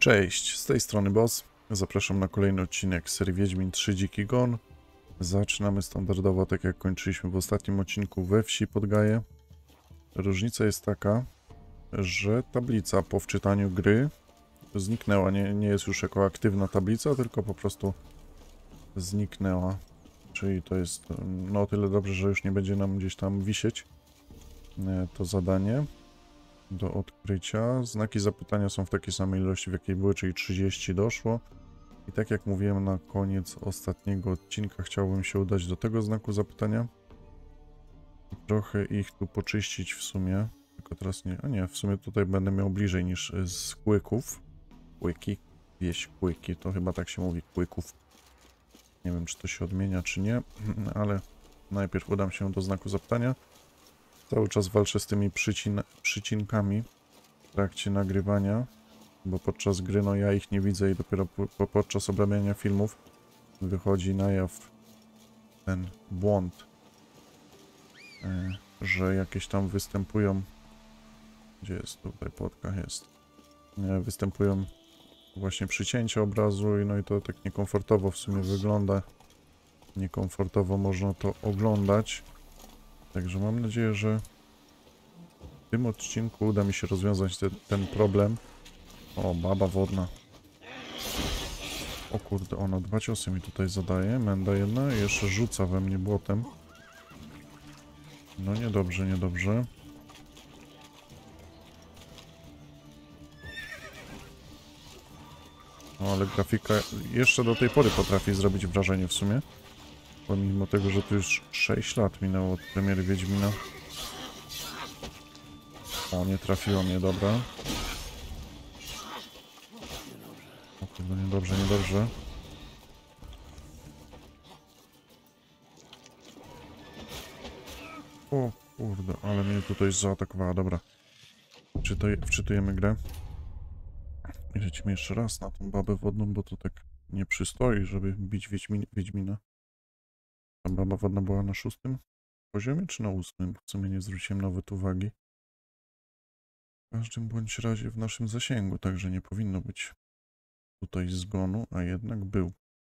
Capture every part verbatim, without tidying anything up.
Cześć, z tej strony Boss. Zapraszam na kolejny odcinek z serii Wiedźmin trzy Dziki Gon. Zaczynamy standardowo, tak jak kończyliśmy w ostatnim odcinku, we wsi pod Gaję. Różnica jest taka, że tablica po wczytaniu gry zniknęła. Nie, nie jest już jako aktywna tablica, tylko po prostu zniknęła. Czyli to jest no o tyle dobrze, że już nie będzie nam gdzieś tam wisieć to zadanie do odkrycia. Znaki zapytania są w takiej samej ilości, w jakiej były, czyli trzydzieści doszło. I tak jak mówiłem na koniec ostatniego odcinka, chciałbym się udać do tego znaku zapytania. Trochę ich tu poczyścić w sumie. Tylko teraz nie, a nie, w sumie tutaj będę miał bliżej niż z kłyków. Kłyki, wieś kłyki, to chyba tak się mówi, kłyków. Nie wiem, czy to się odmienia, czy nie, ale najpierw udam się do znaku zapytania. Cały czas walczę z tymi przycin przycinkami w trakcie nagrywania, bo podczas gry no ja ich nie widzę i dopiero po podczas obrabiania filmów wychodzi na jaw ten błąd, yy, że jakieś tam występują, gdzie jest tutaj płotka, jest, yy, występują właśnie przycięcia obrazu i no i to tak niekomfortowo w sumie wygląda, niekomfortowo można to oglądać. Także mam nadzieję, że w tym odcinku uda mi się rozwiązać te, ten problem. O, baba wodna. O kurde, ona dwa ciosy mi tutaj zadaje. Menda jedna i jeszcze rzuca we mnie błotem. No niedobrze, niedobrze. No ale grafika jeszcze do tej pory potrafi zrobić wrażenie w sumie. Pomimo tego, że to już sześć lat minęło od premiery Wiedźmina. O, nie trafiło mnie, dobra. O kurde, niedobrze, niedobrze. O kurde, ale mnie tutaj zaatakowała, dobra. Wczytuj, wczytujemy grę. I lecimy jeszcze raz na tą babę wodną, bo to tak nie przystoi, żeby bić Wiedźmin, Wiedźmina. Ta baba wodna była na szóstym poziomie, czy na ósmym? W sumie nie zwróciłem nawet uwagi. W każdym bądź razie w naszym zasięgu, także nie powinno być tutaj zgonu, a jednak był.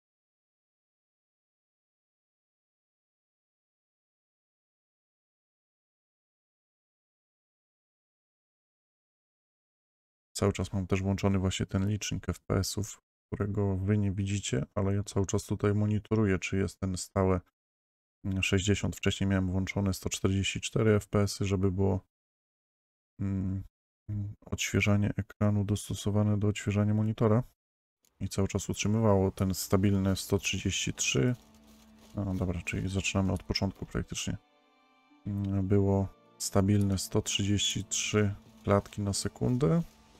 Cały czas mam też włączony właśnie ten licznik F P S-ów, którego wy nie widzicie, ale ja cały czas tutaj monitoruję, czy jest ten stałe sześćdziesiąt. Wcześniej miałem włączone sto czterdzieści cztery F P S-y, żeby było mm, odświeżanie ekranu dostosowane do odświeżania monitora. I cały czas utrzymywało ten stabilny sto trzydzieści trzy. No dobra, czyli zaczynamy od początku praktycznie. Było stabilne sto trzydzieści trzy klatki na sekundę.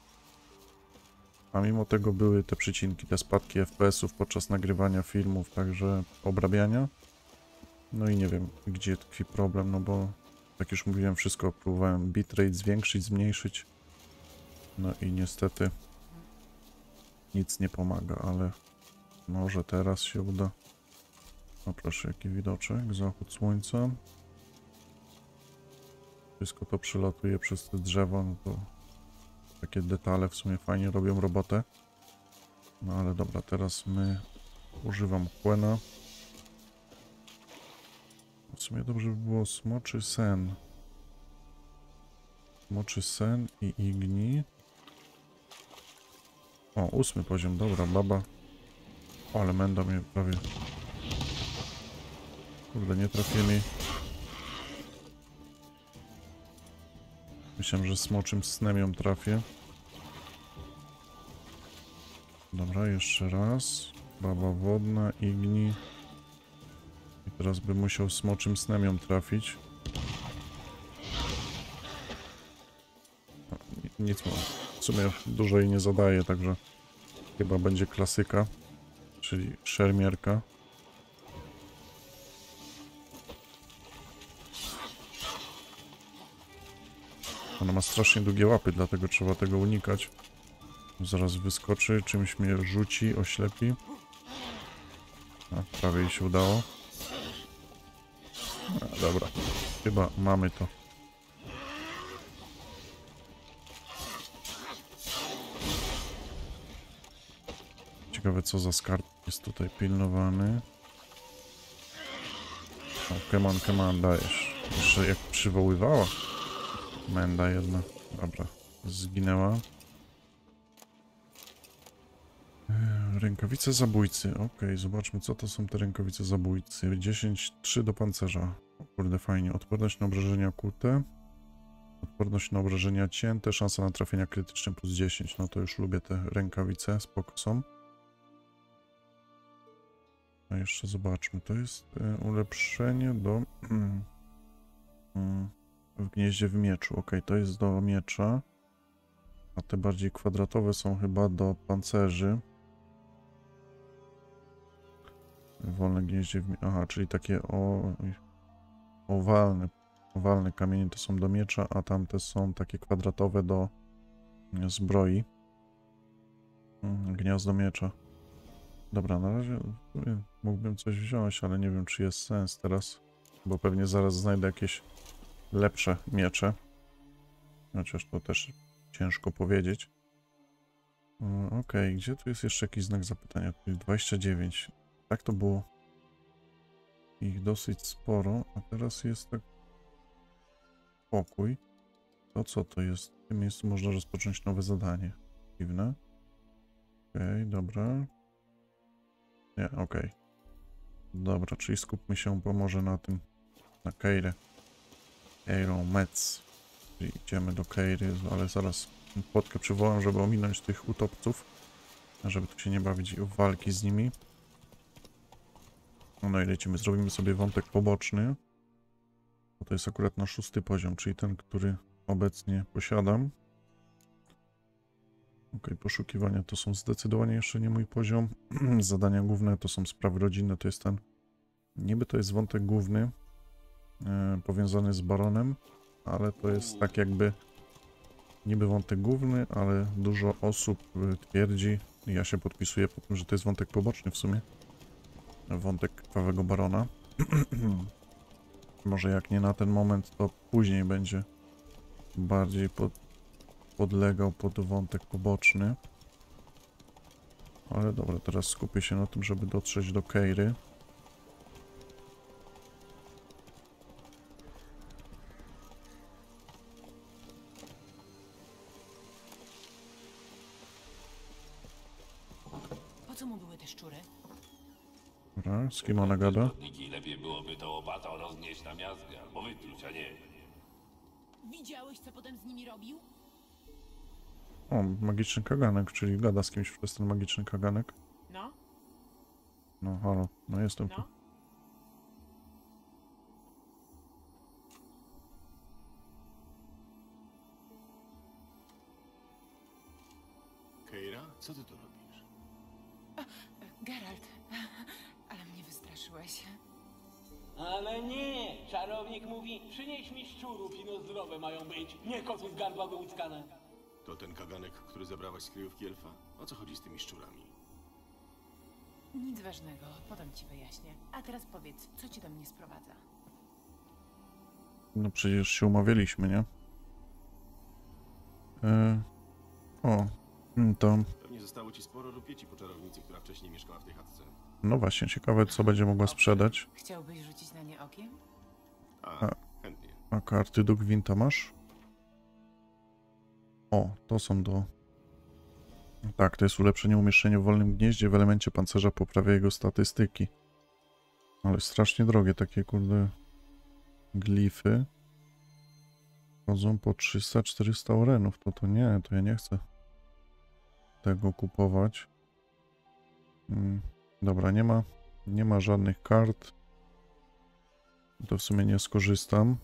A mimo tego były te przycinki, te spadki F P S-ów podczas nagrywania filmów, także obrabiania. No i nie wiem, gdzie tkwi problem, no bo jak już mówiłem, wszystko próbowałem bitrate zwiększyć, zmniejszyć. No i niestety nic nie pomaga, ale może teraz się uda. No proszę, jaki widoczek, zachód słońca. Wszystko to przelatuje przez te drzewa, no to takie detale w sumie fajnie robią robotę. No ale dobra, teraz my używam Quena. W sumie dobrze by było smoczy sen. Smoczy sen i igni. O, ósmy poziom, dobra, baba. O, ale menda mnie prawie... Kurde, nie trafili. Myślałem, że smoczym snem ją trafię. Dobra, jeszcze raz. Baba wodna, igni. I teraz bym musiał smoczym snem ją trafić. No, nic mu. W sumie dużo jej nie zadaje, także chyba będzie klasyka, czyli szermierka. Ona ma strasznie długie łapy, dlatego trzeba tego unikać. Zaraz wyskoczy, czymś mnie rzuci, oślepi. A, prawie jej się udało. A, dobra, chyba mamy to. Ciekawe, co za skarb jest tutaj pilnowany. O, come on, come on, dajesz. Jeszcze jak przywoływała. Menda jedna. Dobra, zginęła. Rękawice zabójcy. Ok, zobaczmy, co to są te rękawice zabójcy. dziesięć trzy do pancerza. O kurde, fajnie. Odporność na obrażenia kute. Odporność na obrażenia cięte. Szansa na trafienia krytyczne plus dziesięć. No to już lubię te rękawice. Spoko są. A jeszcze zobaczmy. To jest ulepszenie do... w gnieździe w mieczu. Ok, to jest do miecza. A te bardziej kwadratowe są chyba do pancerzy. Wolne gnieździe w... Aha, czyli takie o... owalne. Owalne kamienie to są do miecza, a tamte są takie kwadratowe do zbroi. Gniazdo miecza. Dobra, na razie mógłbym coś wziąć, ale nie wiem, czy jest sens teraz, bo pewnie zaraz znajdę jakieś lepsze miecze. Chociaż to też ciężko powiedzieć. Ok, gdzie tu jest jeszcze jakiś znak zapytania? Tu jest dwadzieścia dziewięć. Tak to było ich dosyć sporo, a teraz jest tak pokój. To co to jest? W tym miejscu można rozpocząć nowe zadanie. Dziwne. Okej, dobra. Nie, okej. Dobra, czyli skupmy się może na tym, na Keirę. Keirą Metz. Czyli idziemy do Keiry, ale zaraz płotkę przywołam, żeby ominąć tych utopców. Żeby tu się nie bawić w walki z nimi. No i lecimy, zrobimy sobie wątek poboczny. To jest akurat na szósty poziom, czyli ten, który obecnie posiadam. Ok, poszukiwania to są zdecydowanie jeszcze nie mój poziom. Zadania główne to są sprawy rodzinne, to jest ten... Niby to jest wątek główny, e, powiązany z baronem, ale to jest tak jakby... Niby wątek główny, ale dużo osób twierdzi, i ja się podpisuję po tym, że to jest wątek poboczny w sumie. Wątek krwawego barona. Może jak nie na ten moment, to później będzie bardziej pod, podlegał pod wątek poboczny. Ale dobra, teraz skupię się na tym, żeby dotrzeć do Keiry. Po co mu były te szczury? Dobra, z kim ona gada? Lepiej byłoby to łopatą roznieść na miazgę, albo wytruć, a nie... Widziałeś, co potem z nimi robił? O, magiczny kaganek, czyli gada z kimś przez ten magiczny kaganek. No, No, halo, no jestem tu. no. Keira, co ty tu robisz? Geralt, ale mnie wystraszyłeś. Ale nie! Czarownik mówi, przynieś mi szczurów, ino zdrowe mają być, nie koty z gardła wyłuckane. To ten kaganek, który zabrałaś z kryjówki elfa? O co chodzi z tymi szczurami? Nic ważnego, potem ci wyjaśnię. A teraz powiedz, co ci do mnie sprowadza? No przecież się umawialiśmy, nie? E... O, to... Pewnie zostało ci sporo rupieci po czarownicy, która wcześniej mieszkała w tej chatce. No właśnie, ciekawe, co będzie mogła sprzedać. Chciałbyś rzucić na nie okiem? A, A. chętnie. A karty do gwinta masz? O, to są do... Tak, to jest ulepszenie umieszczenia w wolnym gnieździe. W elemencie pancerza poprawia jego statystyki. Ale strasznie drogie takie, kurde, glify. Chodzą po trzysta czterysta orenów. To to nie, to ja nie chcę tego kupować. Hmm. Dobra, nie ma, nie ma żadnych kart. To w sumie nie skorzystam.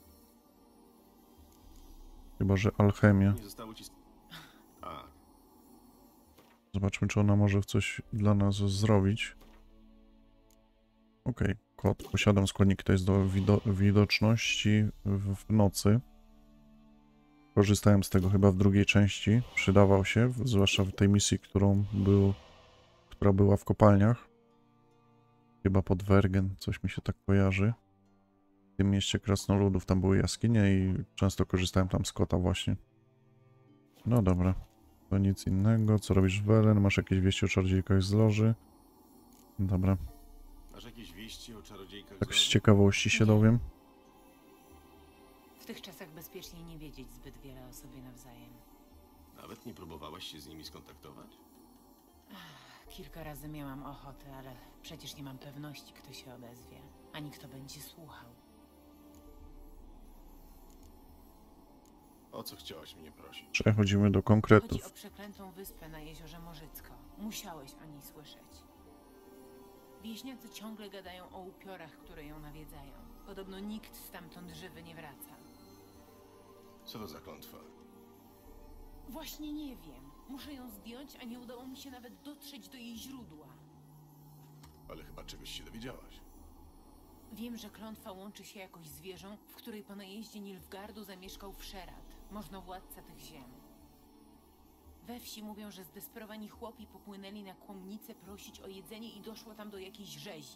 Chyba że alchemia. Nie zostało ci... A, Zobaczmy, czy ona może coś dla nas zrobić. Okej, okay. Kod. Posiadam składniki, to jest do wido widoczności w, w nocy. Korzystałem z tego chyba w drugiej części. Przydawał się, zwłaszcza w tej misji, którą był, która była w kopalniach. Chyba pod Wergen, coś mi się tak kojarzy. W tym mieście krasnoludów tam były jaskinie i często korzystałem tam z kota właśnie. No dobra. To nic innego. Co robisz w Welen? Masz jakieś wieści o czarodziejkach z loży? Dobra. Masz jakieś wieści o czarodziejkach Tak z z ciekawości się dowiem. W tych czasach bezpiecznie nie wiedzieć zbyt wiele o sobie nawzajem. Nawet nie próbowałaś się z nimi skontaktować? Kilka razy miałam ochotę, ale przecież nie mam pewności, kto się odezwie, ani kto będzie słuchał. O co chciałaś mnie prosić? Przechodzimy do Chodzi konkretów. o przeklętą wyspę na jeziorze Morzycko. Musiałeś o niej słyszeć. Wieśniacy ciągle gadają o upiorach, które ją nawiedzają. Podobno nikt stamtąd żywy nie wraca. Co to za klątwa? Właśnie nie wiem. Muszę ją zdjąć, a nie udało mi się nawet dotrzeć do jej źródła. Ale chyba czegoś się dowiedziałaś. Wiem, że klątwa łączy się jakoś z wieżą, w której po najeździe Nilfgaardu zamieszkał Wszerat, możnowładca tych ziem. We wsi mówią, że zdesperowani chłopi popłynęli na Kłomnicę prosić o jedzenie i doszło tam do jakiejś rzezi.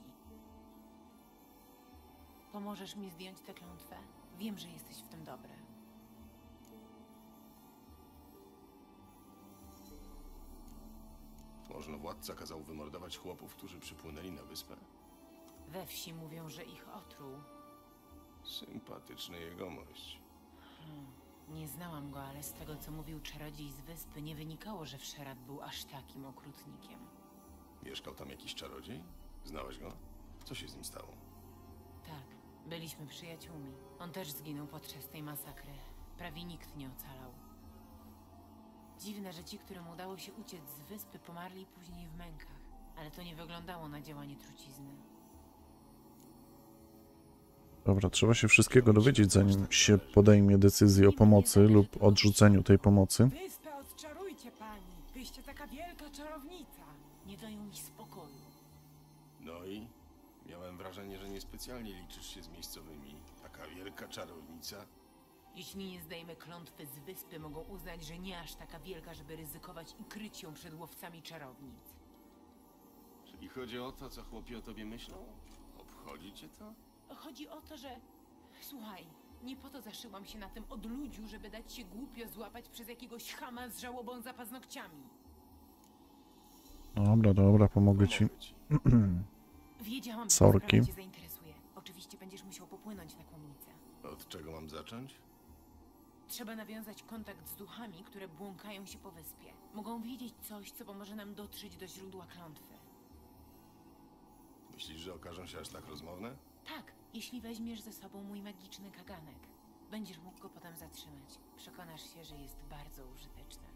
Pomożesz mi zdjąć tę klątwę? Wiem, że jesteś w tym dobry. Można władca kazał wymordować chłopów, którzy przypłynęli na wyspę? We wsi mówią, że ich otruł. Sympatyczny jegomość. Hmm. Nie znałam go, ale z tego, co mówił czarodziej z wyspy, nie wynikało, że Wszerat był aż takim okrutnikiem. Mieszkał tam jakiś czarodziej? Znałaś go? Co się z nim stało? Tak, byliśmy przyjaciółmi. On też zginął podczas tej masakry. Prawie nikt nie ocalał. Dziwne, że ci, którym udało się uciec z wyspy, pomarli później w mękach. Ale to nie wyglądało na działanie trucizny. Dobra, trzeba się wszystkiego dowiedzieć, zanim się podejmie decyzję o pomocy lub odrzuceniu tej pomocy. Wyspę odczarujcie, pani. Wyście taka wielka czarownica. Nie dają mi spokoju. No i? Miałem wrażenie, że niespecjalnie liczysz się z miejscowymi. Taka wielka czarownica. Jeśli nie zdejmę klątwy z wyspy, mogą uznać, że nie aż taka wielka, żeby ryzykować i kryć ją przed łowcami czarownic. Czyli chodzi o to, co chłopi o tobie myślą? Obchodzi cię to? Chodzi o to, że... Słuchaj, nie po to zaszyłam się na tym odludziu, żeby dać się głupio złapać przez jakiegoś chama z żałobą za paznokciami. Dobra, dobra, pomogę ci. Pomogę ci. Wiedziałam, że Sorki. sprawa cię zainteresuje. Oczywiście będziesz musiał popłynąć na Kłomnicę. Od czego mam zacząć? Trzeba nawiązać kontakt z duchami, które błąkają się po wyspie. Mogą wiedzieć coś, co pomoże nam dotrzeć do źródła klątwy. Myślisz, że okażą się aż tak rozmowne? Tak, jeśli weźmiesz ze sobą mój magiczny kaganek. Będziesz mógł go potem zatrzymać. Przekonasz się, że jest bardzo użyteczny.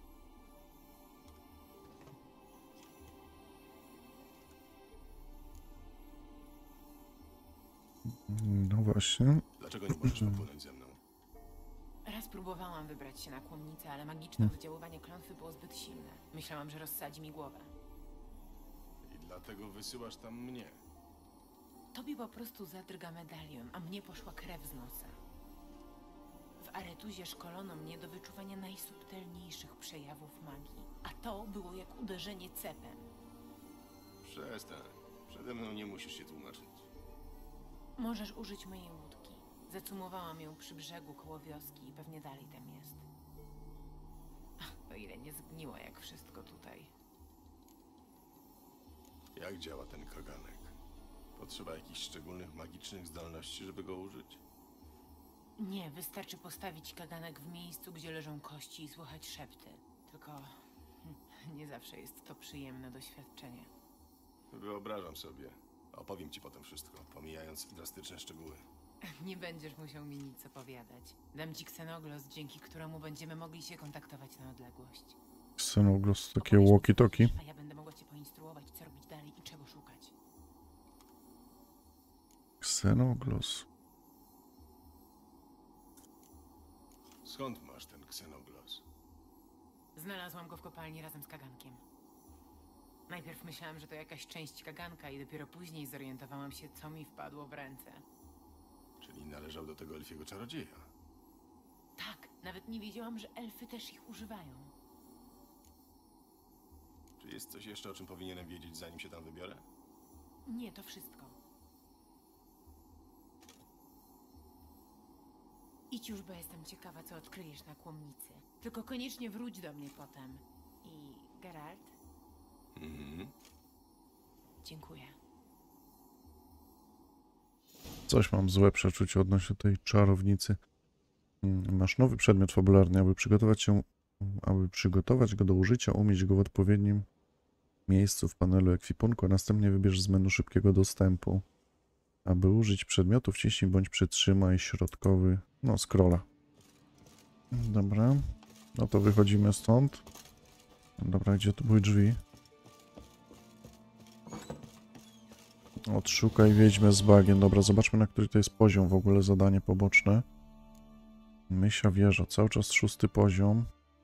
No właśnie. Dlaczego nie możesz popłynąć ze mną? Raz próbowałam wybrać się na Kłomnicę, ale magiczne oddziaływanie klątwy było zbyt silne. Myślałam, że rozsadzi mi głowę. I dlatego wysyłasz tam mnie. Tobie po prostu zadrga medalion, a mnie poszła krew z nosa. W Aretuzie szkolono mnie do wyczuwania najsubtelniejszych przejawów magii, a to było jak uderzenie cepem. Przestań. Przede mną nie musisz się tłumaczyć. Możesz użyć mojej łódki. Zacumowałam ją przy brzegu koło wioski i pewnie dalej tam jest. O ile nie zgniła jak wszystko tutaj. Jak działa ten kaganek? Potrzeba jakichś szczególnych magicznych zdolności, żeby go użyć? Nie, wystarczy postawić kaganek w miejscu, gdzie leżą kości i słuchać szepty. Tylko hm, nie zawsze jest to przyjemne doświadczenie. Wyobrażam sobie. Opowiem ci potem wszystko, pomijając drastyczne szczegóły. Nie będziesz musiał mi nic opowiadać. Dam ci ksenoglos, dzięki któremu będziemy mogli się kontaktować na odległość. Ksenoglos, takie Opowiesz mi, co walkie-talkie. wiesz, a ja będę mogła cię poinstruować, co robić dalej i czego szukać. Ksenoglos. Skąd masz ten ksenoglos? Znalazłam go w kopalni razem z kagankiem. Najpierw myślałam, że to jakaś część kaganka i dopiero później zorientowałam się, co mi wpadło w ręce. Czyli należał do tego elfiego czarodzieja. Tak, nawet nie wiedziałam, że elfy też ich używają. Czy jest coś jeszcze, o czym powinienem wiedzieć, zanim się tam wybiorę? Nie, to wszystko. Idź już, bo jestem ciekawa, co odkryjesz na Kłomnicy. Tylko koniecznie wróć do mnie potem. Geralt, Mhm. dziękuję. Coś mam złe przeczucie odnośnie tej czarownicy. Mm, Masz nowy przedmiot fabularny, aby przygotować się, aby przygotować go do użycia, umieść go w odpowiednim miejscu w panelu ekwipunku, a następnie wybierz z menu szybkiego dostępu. Aby użyć przedmiotu, wciśnij bądź przytrzymaj środkowy, no scrolla. Dobra, no to wychodzimy stąd. Dobra, gdzie tu były drzwi? Odszukaj wiedźmę z bagien. Dobra, zobaczmy, na który to jest poziom w ogóle zadanie poboczne. Mysia wieża, cały czas szósty poziom.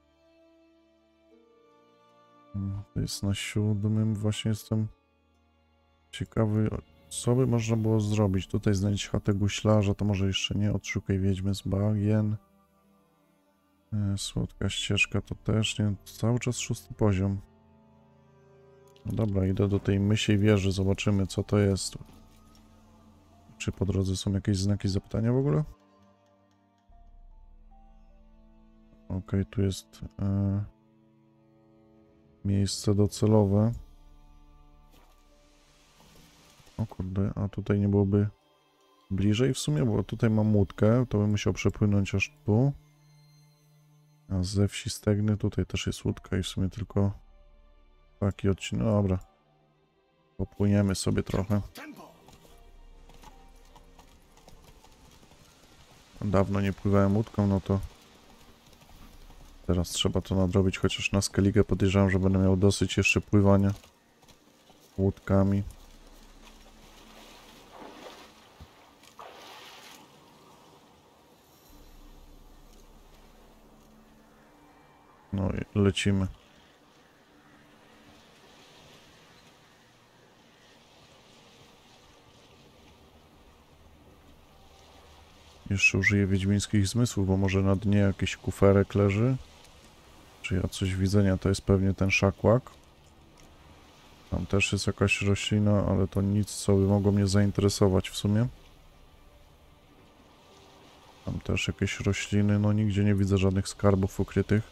To jest na siódmym. Właśnie jestem ciekawy, co by można było zrobić. Tutaj znaleźć chatę guślarza, to może jeszcze nie. Odszukaj wiedźmę z bagien. E, Słodka ścieżka to też nie. Cały czas szósty poziom. No dobra, idę do tej mysiej wieży, zobaczymy, co to jest. Czy po drodze są jakieś znaki zapytania w ogóle? Okej, okay, tu jest e, miejsce docelowe. O kurde, a tutaj nie byłoby bliżej w sumie, bo tutaj mam łódkę, to bym musiał przepłynąć aż tu. A ze wsi Stegny tutaj też jest łódka i w sumie tylko taki odcinek. No dobra, popłyniemy sobie trochę. Dawno nie pływałem łódką, no to teraz trzeba to nadrobić, chociaż na Skellige podejrzewam, że będę miał dosyć jeszcze pływania łódkami. No i lecimy. Jeszcze użyję wiedźmińskich zmysłów, bo może na dnie jakiś kuferek leży. Czy ja coś widzenia, to jest pewnie ten szakłak. Tam też jest jakaś roślina, ale to nic, co by mogło mnie zainteresować w sumie. Tam też jakieś rośliny, no nigdzie nie widzę żadnych skarbów ukrytych.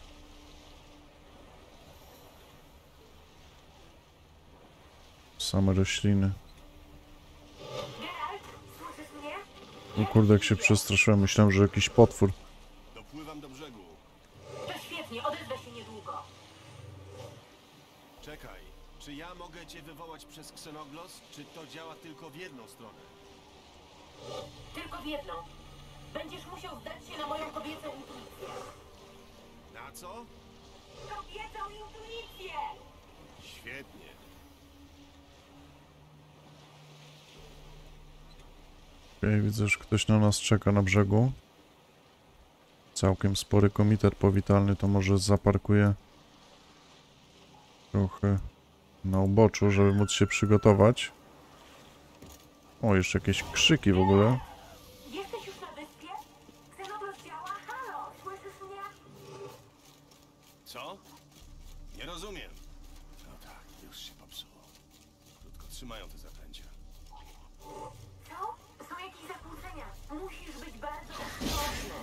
Same rośliny. Geralt, słyszysz mnie? No kurde, jak się przestraszyłem, myślałem, że jakiś potwór. Dopływam do brzegu. To świetnie, odezwę się niedługo. Czekaj, czy ja mogę cię wywołać przez ksenoglos, czy to działa tylko w jedną stronę? Tylko w jedną. Będziesz musiał zdać się na moją kobiecą intuicję. Na co? Kobiecą intuicję! Świetnie. Okej, widzę, że ktoś na nas czeka na brzegu. Całkiem spory komitet powitalny, to może zaparkuję trochę na uboczu, żeby móc się przygotować. O, jeszcze jakieś krzyki w ogóle. Jesteś już na wyspie? Ksenoglos działa? Halo, słyszysz mnie? Co? Nie rozumiem. No tak, już się popsuło. Krótko trzymają te zaklęcia. Co? Są jakieś zakłócenia. Musisz być bardzo ostrożny.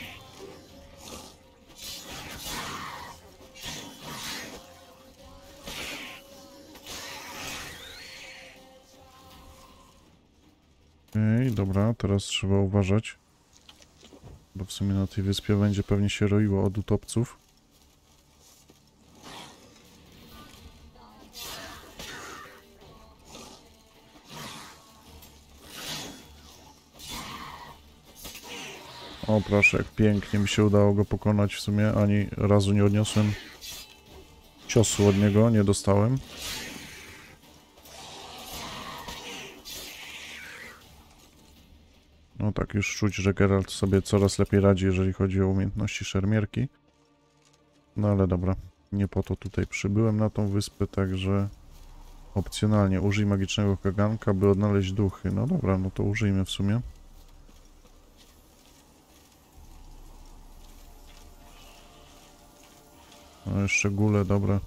Okej, dobra, teraz trzeba uważać. Bo w sumie na tej wyspie będzie pewnie się roiło od utopców. O proszę, jak pięknie mi się udało go pokonać. W sumie ani razu nie odniosłem ciosu od niego, nie dostałem. No tak, już czuć, że Geralt sobie coraz lepiej radzi, jeżeli chodzi o umiejętności szermierki. No ale dobra, nie po to tutaj przybyłem na tą wyspę, także opcjonalnie użyj magicznego kaganka, by odnaleźć duchy. No dobra, no to użyjmy w sumie. No jeszcze góle, dobra.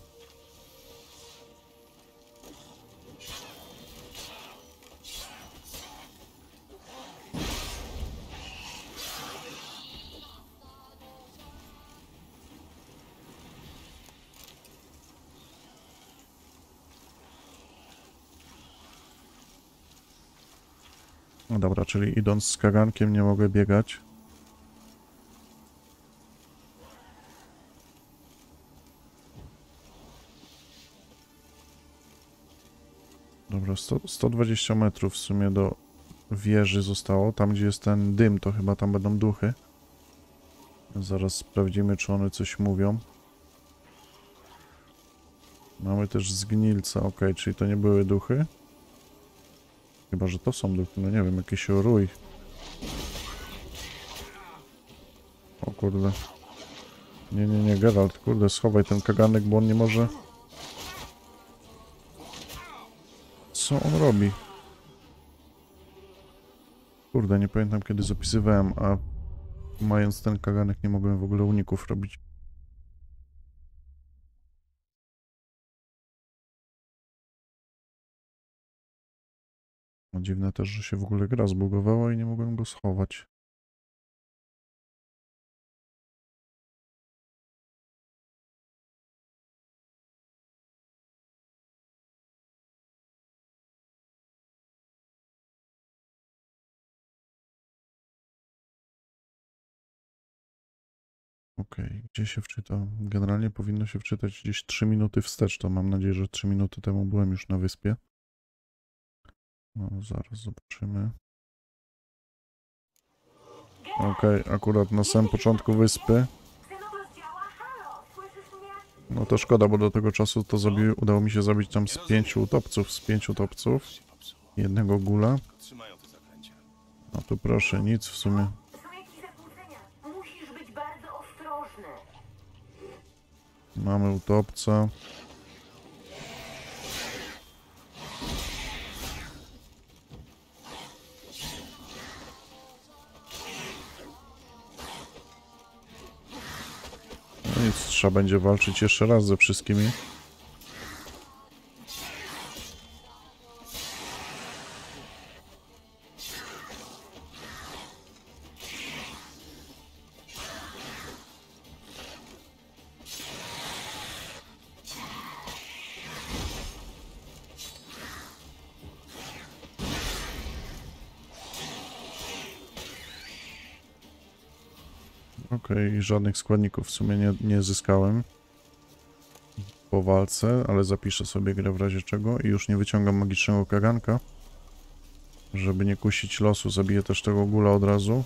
No dobra, czyli idąc z kagankiem nie mogę biegać. Dobra, sto, sto dwadzieścia metrów w sumie do wieży zostało. Tam, gdzie jest ten dym, to chyba tam będą duchy. Zaraz sprawdzimy, czy one coś mówią. Mamy też zgnilca, ok, czyli to nie były duchy. Chyba, że to są duchy, no nie wiem, jakiś rój. O kurde. Nie, nie, nie, Geralt, kurde, schowaj ten kaganek, bo on nie może... Co on robi? Kurde, nie pamiętam kiedy zapisywałem, a mając ten kaganek nie mogłem w ogóle uników robić. No dziwne też, że się w ogóle gra zbugowała i nie mogłem go schować. Okej, okay. Gdzie się wczyta? Generalnie powinno się wczytać gdzieś trzy minuty wstecz, to mam nadzieję, że trzy minuty temu byłem już na wyspie. No, zaraz zobaczymy. Okej, okay, akurat na samym początku wyspy. No to szkoda, bo do tego czasu to zabi udało mi się zabić tam z pięciu utopców, z pięciu utopców. Jednego gula. No tu proszę, nic w sumie. Mamy utopca. No nic, trzeba będzie walczyć jeszcze raz ze wszystkimi. Okej, okay, żadnych składników w sumie nie, nie zyskałem po walce, ale zapiszę sobie grę w razie czego i już nie wyciągam magicznego kaganka, żeby nie kusić losu. Zabiję też tego gula od razu.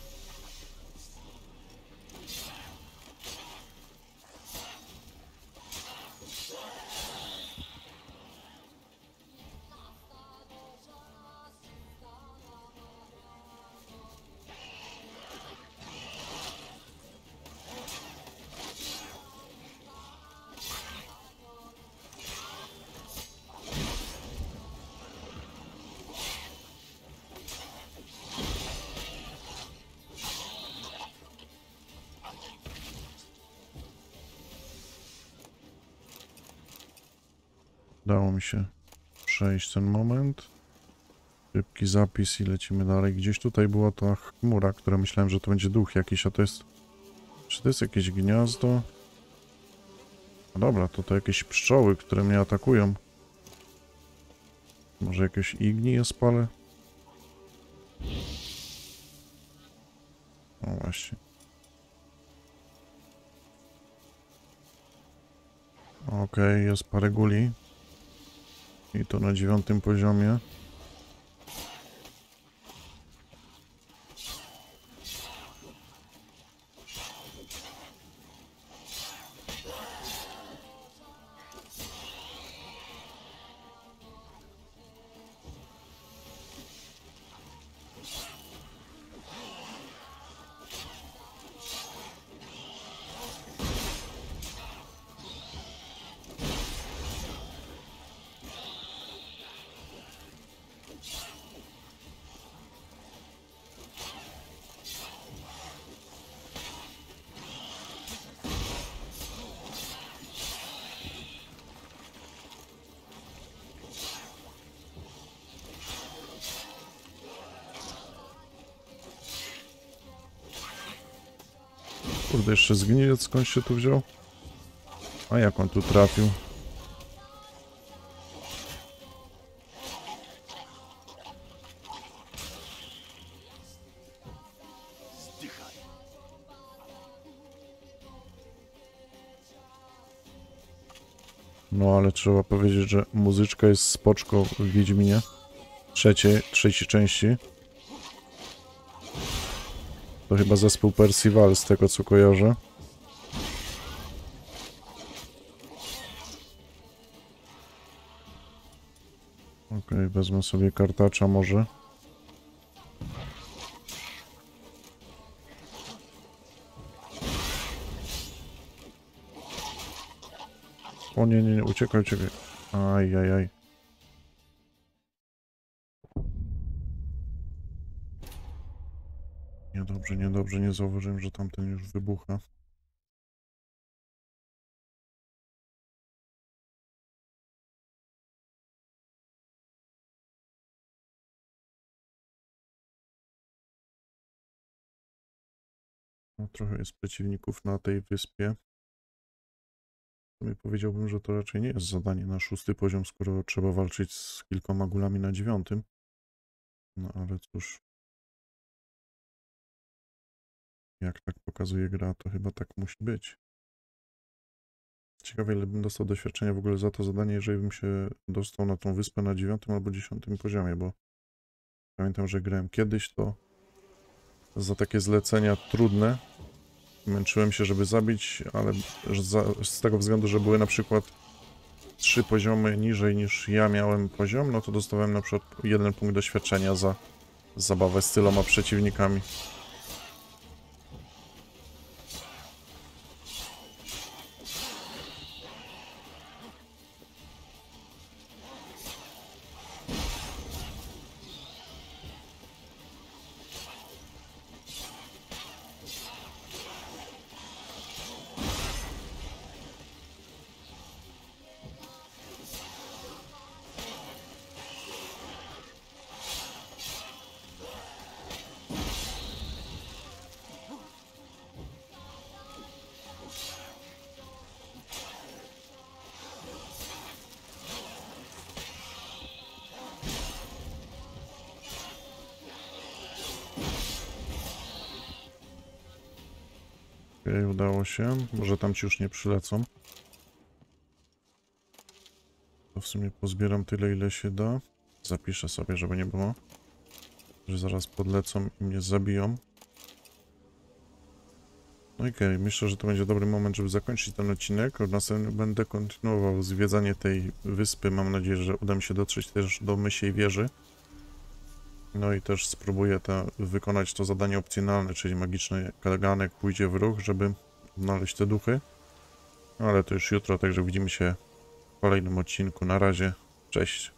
Udało mi się przejść ten moment. Szybki zapis i lecimy dalej. Gdzieś tutaj była ta chmura, która myślałem, że to będzie duch jakiś, a to jest... Czy to jest jakieś gniazdo? No dobra, to to jakieś pszczoły, które mnie atakują. Może jakieś igni je spalę? O właśnie. Okej, okay, jest parę guli. I to na dziewiątym poziomie. Kurde, jeszcze zgnilec skąd się tu wziął? A jak on tu trafił? No ale trzeba powiedzieć, że muzyczka jest spoczko w Wiedźminie. Trzeciej, trzeciej części. To chyba zespół Percival, z tego co kojarzę. Okej, okay, wezmę sobie kartacza może. O nie, nie, nie, uciekaj, uciekaj. Aj, aj, aj. Niedobrze, niedobrze, nie zauważyłem, że tamten już wybucha. No, trochę jest przeciwników na tej wyspie. Powiedziałbym, że to raczej nie jest zadanie na szósty poziom, skoro trzeba walczyć z kilkoma gulami na dziewiątym. No ale cóż. Jak tak pokazuje gra, to chyba tak musi być. Ciekawe, ile bym dostał doświadczenia w ogóle za to zadanie, jeżeli bym się dostał na tą wyspę na dziewiątym albo dziesiątym poziomie, bo pamiętam, że grałem kiedyś, to za takie zlecenia trudne męczyłem się, żeby zabić, ale za, z tego względu, że były na przykład trzy poziomy niżej niż ja miałem poziom, no to dostawałem na przykład jeden punkt doświadczenia za zabawę z tyloma przeciwnikami. Okej, udało się. Może tam ci już nie przylecą. To w sumie pozbieram tyle, ile się da. Zapiszę sobie, żeby nie było, że zaraz podlecą i mnie zabiją. No i okej, okay, myślę, że to będzie dobry moment, żeby zakończyć ten odcinek. Następnie będę kontynuował zwiedzanie tej wyspy. Mam nadzieję, że uda mi się dotrzeć też do Mysiej Wieży. No i też spróbuję ta, wykonać to zadanie opcjonalne, czyli magiczny kaganek pójdzie w ruch, żeby znaleźć te duchy. Ale to już jutro, także widzimy się w kolejnym odcinku. Na razie, cześć.